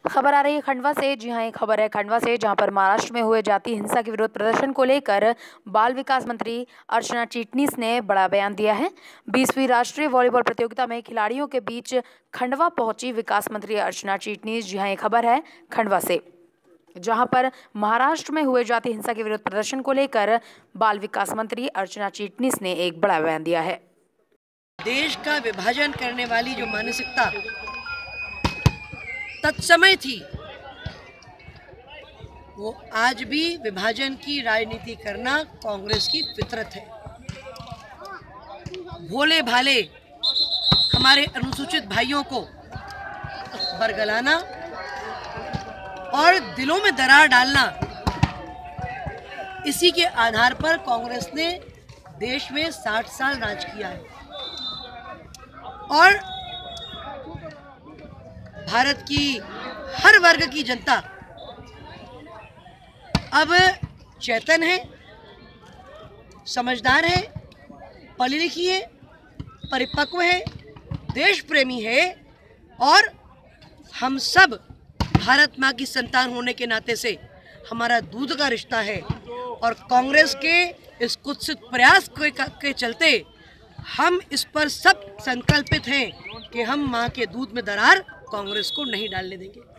खबर आ रही है खंडवा से। जी हां, एक खबर है खंडवा से, जहां पर महाराष्ट्र में हुए जाति हिंसा के विरोध प्रदर्शन को लेकर बाल विकास मंत्री अर्चना चिटनीस ने बड़ा बयान दिया है। 20वीं राष्ट्रीय वॉलीबॉल प्रतियोगिता में खिलाड़ियों के बीच खंडवा पहुंची विकास मंत्री अर्चना चिटनीस। जी हां, एक खबर है खंडवा से, जहां पर महाराष्ट्र में हुए जाति हिंसा के विरोध प्रदर्शन को लेकर बाल विकास मंत्री अर्चना चिटनीस ने एक बड़ा बयान दिया है। देश का विभाजन करने वाली जो मानसिकता तत्समय थी, वो आज भी विभाजन की राजनीति करना कांग्रेस की फितरत है। भोले भाले हमारे अनुसूचित भाइयों को बरगलाना और दिलों में दरार डालना, इसी के आधार पर कांग्रेस ने देश में 60 साल राज किया है और भारत की हर वर्ग की जनता अब चेतन है, समझदार है, पढ़ी लिखी है, परिपक्व है, देश प्रेमी है और हम सब भारत माँ की संतान होने के नाते से हमारा दूध का रिश्ता है। और कांग्रेस के इस कुत्सित प्रयास के चलते हम इस पर सब संकल्पित हैं कि हम माँ के दूध में दरार कांग्रेस को नहीं डालने देंगे।